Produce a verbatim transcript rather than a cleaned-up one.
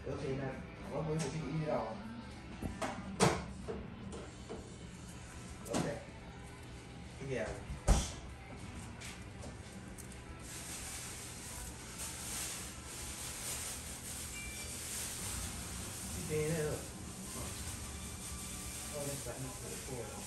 Ủa thì là có mới một cái ý đâu. Ok. Cái gì à? Cái gì nữa? Thôi, let's go.